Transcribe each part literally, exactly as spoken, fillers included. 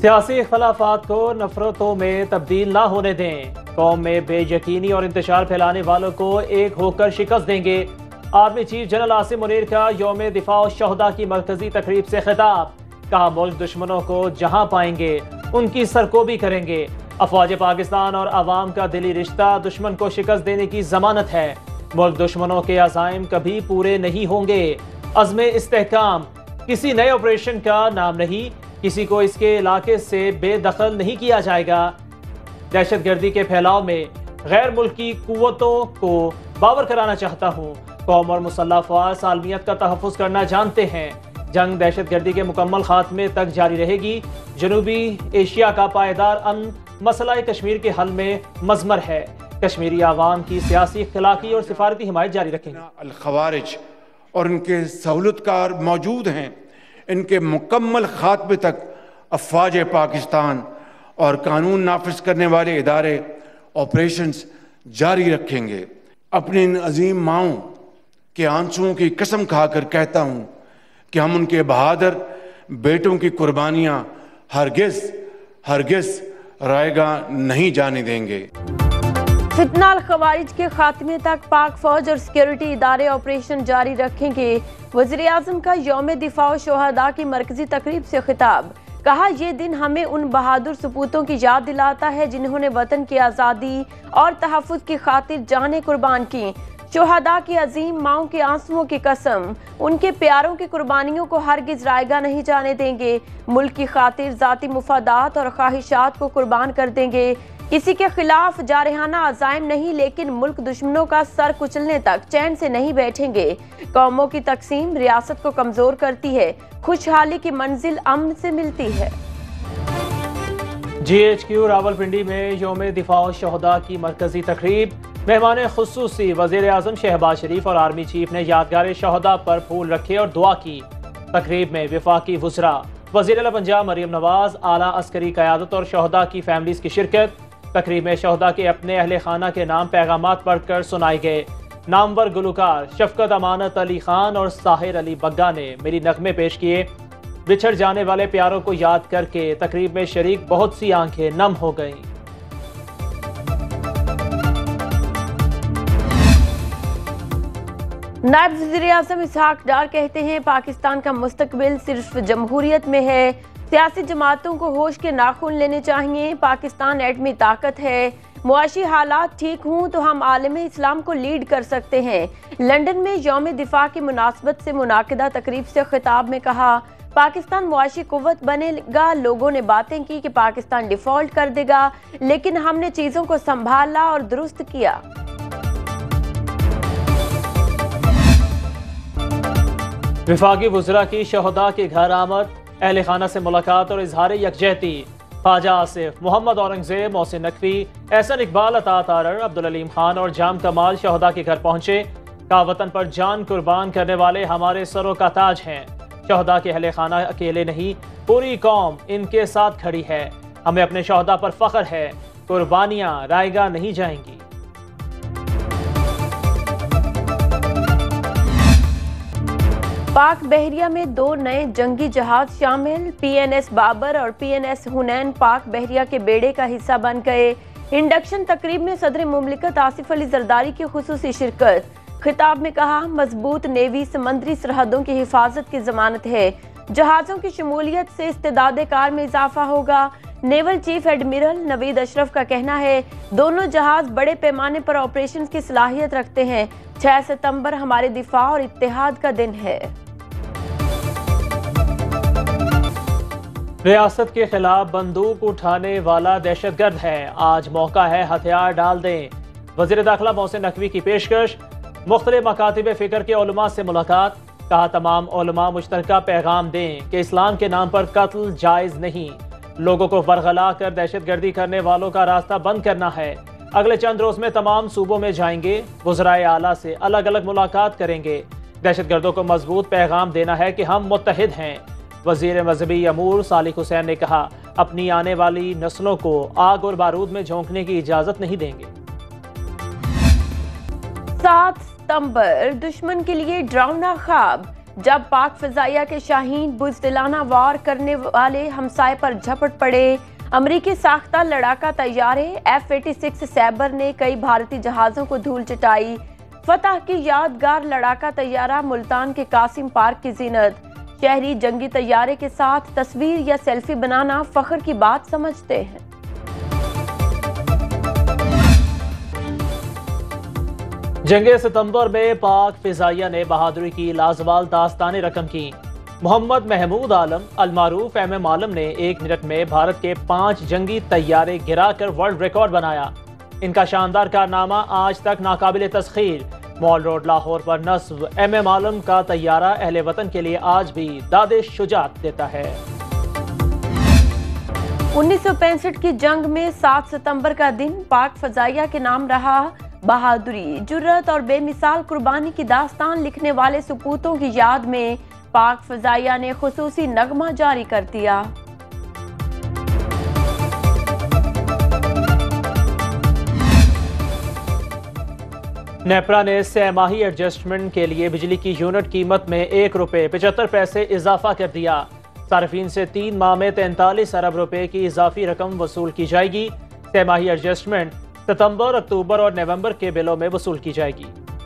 सियासी इख्तलाफात को नफरतों में तब्दील ना होने दें। कौम में बेयकीनी और इंतशार फैलाने वालों को एक होकर शिकस्त देंगे। Army chief general Asim Munir का यौम दिफा शहदा की मरकजी तकरीब से खिताब। कहा, मुल्क दुश्मनों को जहां पाएंगे उनकी सरकोबी करेंगे। अफवाज पाकिस्तान और अवाम का दिली रिश्ता दुश्मन को शिकस्त देने की जमानत है। मुल्क दुश्मनों के अज़ाइम कभी पूरे नहीं होंगे। अज़्म इस्तेहकाम किसी नए ऑपरेशन का नाम नहीं। किसी को इसके इलाके से बेदखल नहीं किया जाएगा। दहशतगर्दी के फैलाव में गैर मुल्की कुव्वतों को बावर कराना चाहता हूँ। कौम और मुसल्लह अफ़वाज सालमियत का तहफ़्फ़ुज़ करना जानते हैं। जंग दहशतगर्दी के मुकम्मल खात्मे तक जारी रहेगी। जनूबी एशिया का पायदार अमन मसला कश्मीर के हल में मज़मर है। कश्मीरी आवाम की सियासी, इख्तिलाकी और सिफारती हिमायत जारी रखेंगे। अल-खवारिज और इनके सहूलतकार मौजूद हैं। इनके मुकम्मल खात्मे तक अफवाज पाकिस्तान और कानून नाफिज करने वाले इदारे ऑपरेशंस जारी रखेंगे। अपनी इन अजीम माओं के आंसुओं की कसम खाकर कहता हूँ कि हम उनके बहादुर बेटों की कुर्बानियाँ हरगिज़ हरगिज़ रायगा नहीं जाने देंगे। फितना अल-खवारिज के खात्मे तक पाक फौज और सिक्योरिटी इदारे ऑपरेशन जारी रखेंगे। वज़ीर आज़म का यौम दिफा शोहदा की मरकजी तकरीब से खिताब। कहा, ये दिन हमें उन बहादुर सपूतों की याद दिलाता है जिन्होंने वतन की आज़ादी और तहफ़्फ़ुज़ की खातिर जानें कुर्बान की। शोहदा की अजीम माओं के आंसुओं की कसम, उनके प्यारों की कुर्बानियों को हरगिज़ रायगा नहीं जाने देंगे। मुल्क की खातिर ज़ाती मुफादात और ख्वाहिशात को कुर्बान कर देंगे। किसी के खिलाफ जारहाना अज़ाइम नहीं, लेकिन मुल्क दुश्मनों का सर कुचलने तक चैन से नहीं बैठेंगे। कौमों की तकसीम रियासत को कमजोर करती है। खुशहाली की मंजिल अमन से मिलती है। जी एच क्यू रावलपिंडी में यौम दिफा शहदा की मरकजी तकरीब। मेहमान खुसूसी वज़ीर आज़म शहबाज शरीफ और आर्मी चीफ ने यादगार शहदा पर फूल रखे और दुआ की। तकरीब में वफाकी वज़रा, वज़ीर आला पंजाब मरियम नवाज, आला अस्करी क़यादत और शहदा की फैमिलीज की शिरकत। तकरीब में शहदा के अपने अहले खाना के नाम पैगामात पढ़कर सुनाए गए। नामवर गुलकार शफकत अमानत अली खान और साहिर अली बग्गा ने मेरी नगमे पेश किए। बिछड़ जाने वाले प्यारों को याद करके तकरीब में शरीक बहुत सी आंखें नम हो गईं। नायब वज़ीर आज़म इसहाक डार कहते हैं, पाकिस्तान का मुस्तकबिल सिर्फ जमहूरियत में है। सियासी जमातों को होश के नाखून लेने चाहिए। पाकिस्तान एटमी ताकत है। मुआशी हालात ठीक हों तो हम आलमे इस्लाम को लीड कर सकते हैं। लंदन में यौम दिफा की मुनासबत से मुनाकिदा तकरीब से खिताब में कहा, पाकिस्तान मुआशी कुव्वत बनेगा। लोगों ने बातें की कि पाकिस्तान डिफॉल्ट कर देगा, लेकिन हमने चीज़ों को संभाला और दुरुस्त किया। वफाकी वज़रा की शहदा के घर आमद, अहले खाना से मुलाकात और इजहार यकजहती। ख्वाजा आसिफ, मोहम्मद औरंगजेब, मोहसिन नकवी, एहसन इकबाल, अता तारर, अब्दुल अलीम खान और जाम कमाल शहदा के घर पहुंचे। का वतन पर जान कुर्बान करने वाले हमारे सरों का ताज हैं। शहदा के अहले खाना अकेले नहीं, पूरी कौम इनके साथ खड़ी है। हमें अपने शहदा पर फख्र है। कुर्बानियाँ रायगा नहीं जाएंगी। पाक बहरिया में दो नए जंगी जहाज शामिल। पीएनएस बाबर और पीएनएस हुनैन पाक बहरिया के बेड़े का हिस्सा बन गए। इंडक्शन तकरीब में सदर मुमलिकत आसिफ अली जरदारी की खुसूसी शिरकत। खिताब में कहा, मजबूत नेवी समंदरी सरहदों की हिफाजत की जमानत है। जहाज़ों की शमूलियत से इस्तेदाद कार में इजाफा होगा। Naval chief admiral Naveed Ashraf का कहना है, दोनों जहाज बड़े पैमाने पर ऑपरेशन की सलाहियत रखते हैं। छह सितंबर हमारे दिफा और इत्तेहाद का दिन है। रियासत के खिलाफ बंदूक उठाने वाला दहशतगर्द है। आज मौका है, हथियार डाल दें। वज़ीर दाखिला मोहसिन नकवी की पेशकश। मुख्तलिफ मकातिब फ़िक्र के उलमा से मुलाकात। कहा, तमाम उलमा मुश्तरका पैगाम दें कि इस्लाम के नाम पर कत्ल जायज़ नहीं। लोगों को वरगला कर दहशतगर्दी करने वालों का रास्ता बंद करना है। अगले चंद रोज में तमाम सूबों में जाएंगे। वज़राए आला से अलग अलग मुलाकात करेंगे। दहशतगर्दों को मजबूत पैगाम देना है कि हम मुत्तहिद हैं। वज़ीर मजहबी अमूर सालिक हुसैन ने कहा, अपनी आने वाली नस्लों को आग और बारूद में झोंकने की इजाजत नहीं देंगे। सात सितंबर दुश्मन के लिए डरावना ख्वाब। जब पाक फिजाइया के शाहीन बुज़दिलाना वार करने वाले हमसाए पर झपट पड़े। अमरीकी साख्ता लड़ाका तैयारे एफ एटी सिक्स सैबर ने कई भारतीय जहाजों को धूल चटाई। फतह की यादगार लड़ाका तैयारा मुल्तान के कासिम पार्क की जीनत। शहरी जंगी तैयारे के साथ तस्वीर या सेल्फी बनाना फख्र की बात समझते हैं। जंगे सितंबर में पाक फिजाइया ने बहादुरी की लाजवाल दास्तान रकम की। मोहम्मद महमूद आलम अलमारूफ एम एम आलम ने एक मिनट में भारत के पांच जंगी तैयारे गिराकर वर्ल्ड रिकॉर्ड बनाया। इनका शानदार कारनामा आज तक नाकाबिले तस्खीर। मॉल रोड लाहौर पर नस्ब एम एम आलम का तैयारा अहले वतन के लिए आज भी दादे शुजात देता है। उन्नीस सौ पैंसठ की जंग में सात सितंबर का दिन पाक फजाइया के नाम रहा। बहादुरी, जुर्रत और बेमिसाल कुर्बानी की दास्तान लिखने वाले सपूतों की याद में पाक फजाइया ने खुसूसी नगमा जारी कर दिया। नेपरा ने सहमाही एडजस्टमेंट के लिए बिजली की यूनिट कीमत में एक रुपए पचहत्तर पैसे इजाफा कर दिया। सार्फिन से तीन माह में तैंतालीस अरब रुपए की इजाफी रकम वसूल की जाएगी। सहमाही एडजस्टमेंट सितंबर, अक्टूबर और नवंबर के बिलों में वसूल की जाएगी।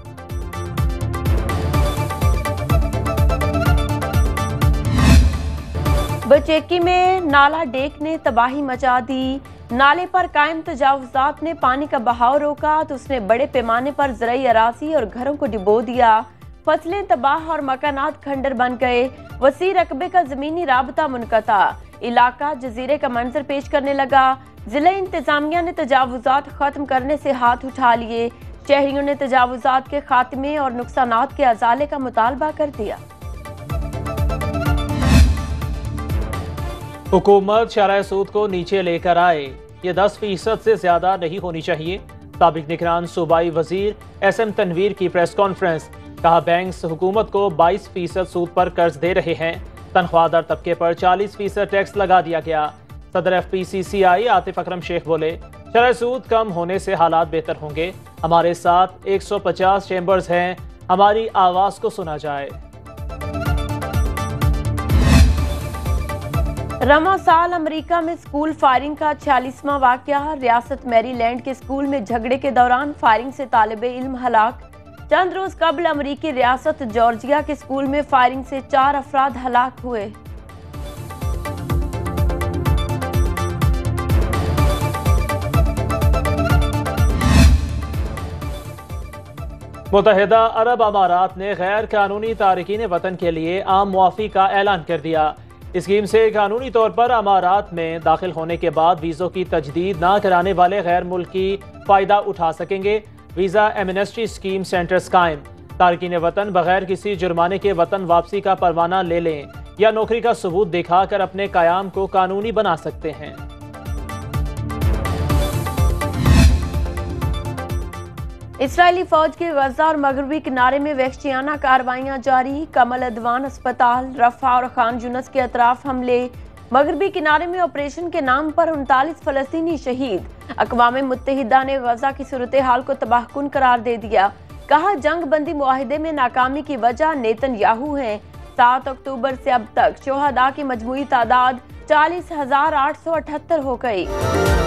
बचेकी में नाला डेक ने तबाही मचा दी। नाले पर कायम तजावुजात ने पानी का बहाव रोका तो उसने बड़े पैमाने पर ज़राई अराजी और घरों को डुबो दिया। फसलें तबाह और मकानात खंडर बन गए। वसी रकबे का जमीनी राबता मुनक़ता। इलाका जजीरे का मंजर पेश करने लगा। जिला इंतजामिया ने तजावुजात खत्म करने से हाथ उठा लिए। शहरियों ने तजावुजात के खात्मे और नुकसानात के अजाले का मुतालबा कर दिया। हुकूमत शरह सूद को नीचे लेकर आए, ये दस फीसद से ज्यादा नहीं होनी चाहिए। साबिक निगरान सूबाई वजीर एस एम तनवीर की प्रेस कॉन्फ्रेंस। कहा बैंक्स हुकूमत को बाईस फीसद सूद पर कर्ज दे रहे हैं। तनख्वाहदार तबके पर चालीस फीसद टैक्स लगा दिया गया। सदर F P C C I Atif Akram Sheikh बोले, शरह सूद कम होने से हालात बेहतर होंगे। हमारे साथ एक सौ पचास चैम्बर्स हैं, हमारी आवाज को सुना जाए। रमा साल अमेरिका में स्कूल फायरिंग का छियालीसवां वाकया। रियासत मैरीलैंड के स्कूल में झगड़े के दौरान फायरिंग से तालिबे इल्म हलाक। चंद रोज कबल अमेरिकी रियासत जॉर्जिया के स्कूल में फायरिंग से चार अफराद हलाक हुए। मुत्तहिदा अरब अमारात ने गैर कानूनी तारकीन वतन के लिए आम मुआफ़ी का ऐलान कर दिया। स्कीम से कानूनी तौर पर अमारात में दाखिल होने के बाद वीज़ों की तजदीद न कराने वाले गैर मुल्की फ़ायदा उठा सकेंगे। वीज़ा एमनेस्टी स्कीम सेंटर्स कायम। तारकीन वतन बगैर किसी जुर्माने के वतन वापसी का परवाना ले लें या नौकरी का सबूत दिखाकर अपने क़याम को कानूनी बना सकते हैं। इसराइली फौज के गजा और मगरबी किनारे में वहशियाना कार्रवाइयां जारी। कमल अदवान अस्पताल, रफा और खान यूनस के अतराफ हमले। मगरबी किनारे में ऑपरेशन के नाम पर उनतालीस फलस्तीनी शहीद। अक़वाम मुत्तहिदा ने गजा की सूरत हाल को तबाहकुन करार दे दिया। कहा जंग बंदी मुआहिदे में नाकामी की वजह नेतन्याहू है। सात अक्टूबर से अब तक शुहदा की मजमूई तादाद चालीस हजार आठ सौ अठहत्तर हो गई।